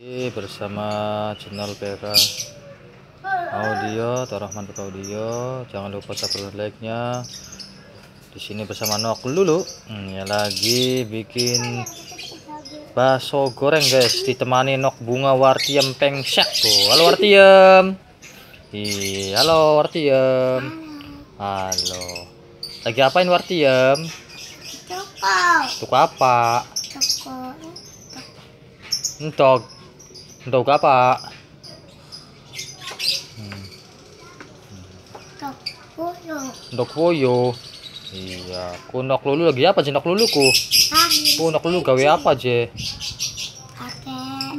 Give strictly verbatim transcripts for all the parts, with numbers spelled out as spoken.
Oke, bersama channel Pera Audio atau Rahman Pera Audio. Jangan lupa subscribe, like-nya. Di sini bersama Nok dulu. Hmm, ya lagi bikin bakso goreng, guys. Ditemani Nok Bunga Wartiem Pengsyak tuh. Halo Wartiem. Ih, halo Wartiem. Halo. Lagi apain Wartiem? Toko. Toko apa? Toko. Untuk Untuk apa? Hmm. Toko. Untuk Woyo. Iya, kunok lulu lagi apa jenok luluku? Hah? Kunok lulu gawe apa je? Pakai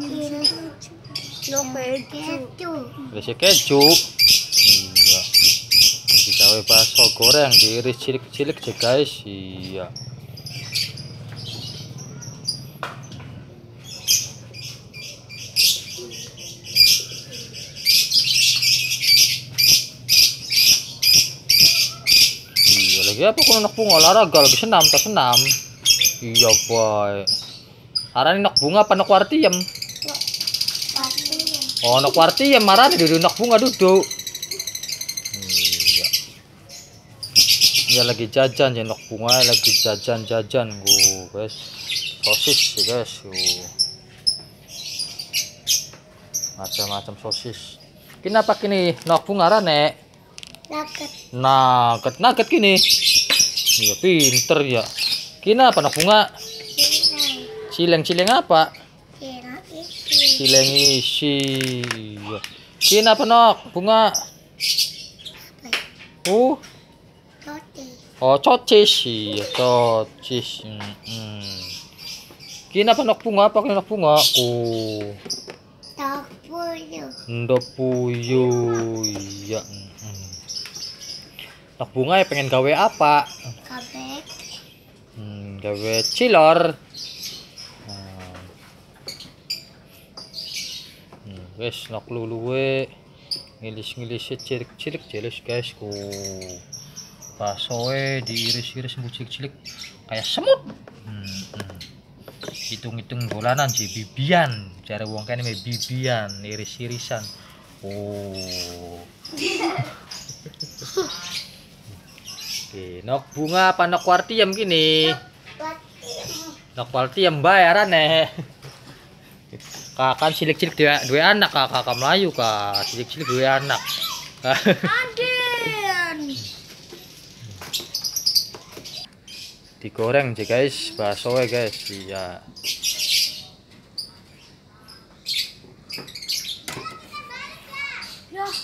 ini. Keju. Resi keju. Iya. Digawe bakso goreng, diiris cilik-cilik je guys. Iya. Lagi apa kono Nok Bunga olahraga lagi senam tak senam. Iya boy. Arane Nok Bunga apa Nok Wartiem? Oh Nok Wartiem marane duduk Nok Bunga duduk. Iya. Iya lagi jajan ya Nok Bunga lagi jajan-jajan gua guys. Sosis ya guys. Macam-macam sosis. Kenapa kini Nok Bunga rane? Nugget. Nugget, nugget gini. Iya pinter ya. Kina apa Nok Bunga? Cileng-cileng apa? Cileng isi. Iya. Kina apa Nok Bunga? Uh. Oh cocis. Iya cocis. Hmm, hmm. Kina apa Nok Bunga? Apa kina Nok Bunga? Oh. Topuyu. Ndok puyu. Iya. Nok Bunga ya pengen gawe apa? Kabek. Hmm, gawe cilor. Hmm. Hmm, wes Nok luluwe ngilis-ngilis cilik-cilik jelas guys ku. Baksoe diiris-iris cilik-cilik kayak semut. Hmm, hmm. Hitung-hitung dolanan sih bibian. Cara wong kene bibian iris-irisan. Oh. Oke, Nok Bunga apa Nok Wartiem gini? Nok Wartiem bayarane. Kakak cilik-cilik dua, dua anak kakak kakak Melayu kak cilik-cilik dua anak. Aden. Digoreng sih guys, bakso ya guys. Iya. Ya.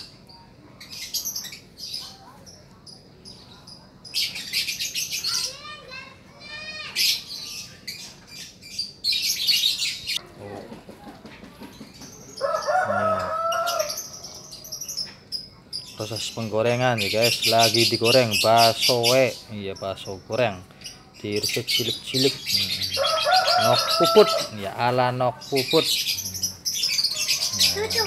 Proses penggorengan ya guys, lagi digoreng bakso we. Iya bakso goreng diiris cilik-cilik. hmm. Nok puput ya ala Nok puput. Cucu.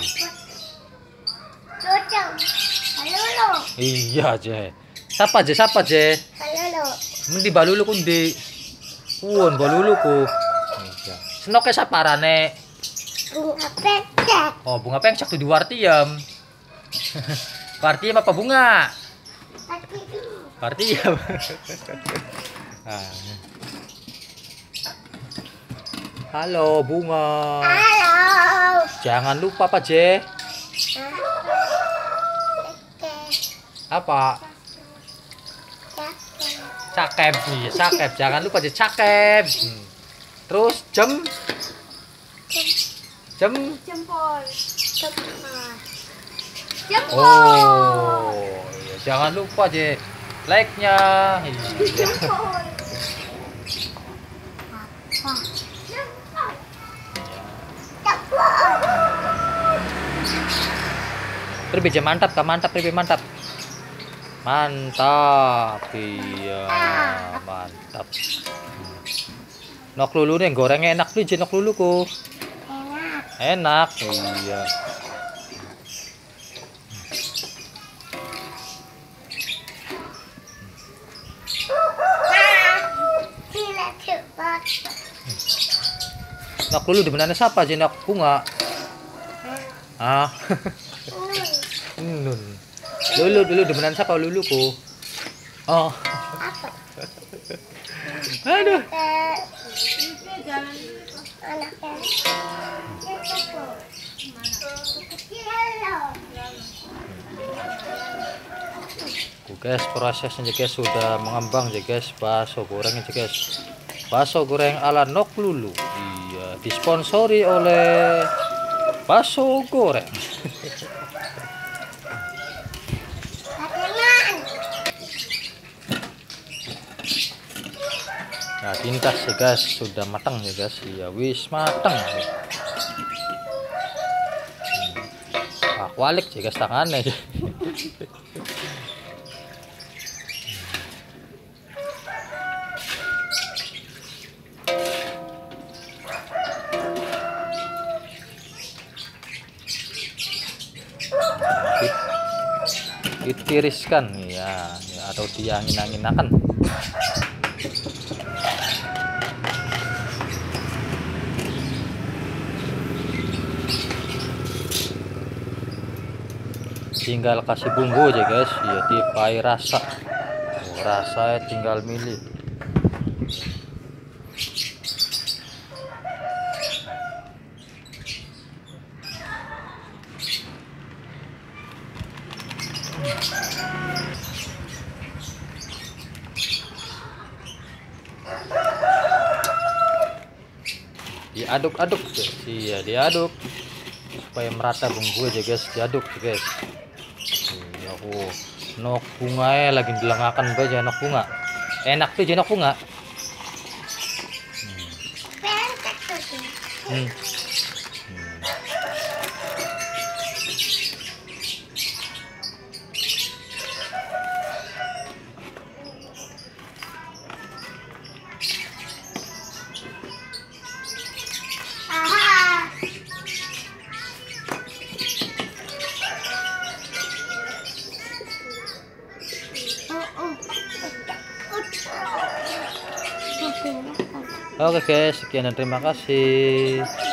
Cucu. Halo. Iya je siapa je siapa je Halo. di balulu kundi won balulu ku. Iya senoknya siapa rane? Bunga pengsek. Oh Bunga Pengsyak tuh di Wartiem. Wartiem apa Bunga? Wartiem. Ah. Halo Bunga. Halo. Jangan lupa apa je? Apa? Cakep nih, cakep. Jangan lupa je cakep. Hmm. Terus jam jam Jempol. Jempol. Jempol. Oh iya. Jangan lupa je like-nya. Jempol. Terbeja mantap kak, mantap terbe mantap. Mantap. Iya, mantap. Nok lulu nih gorengnya enak nih, nok luluku. Enak. Enak. Iya. Nok lulu di mana siapa aja Nok Bunga? Ah. Nun. Lulu dulu demenan siapa luluku? Oh. Apa? Aduh. Eh, anaknya. Itu tuh. Kecil loh. Oke guys, prosesnya guys sudah mengembang ya guys, bakso gorengnya ya guys. Bakso goreng ala Nok Lulu. Iya, disponsori oleh bakso goreng. Fateman. Nah, pintas ya guys, sudah matang ya guys. Iya, wis matang. Wah, kualik ya guys tangannya. Ditiriskan ya, ya atau diangin-anginakan. Tinggal kasih bumbu aja guys ya, dipai rasa. Oh, rasa tinggal milih. Diaduk-aduk guys. Iya, diaduk supaya merata bumbu aja guys, diaduk guys. Iya, oh, nok bunga lagi dilengakan baja nok bunga. Enak tuh jenok bunga. Pentek tuh sih. Hmm. Ah. Oke guys, sekian dan terima kasih.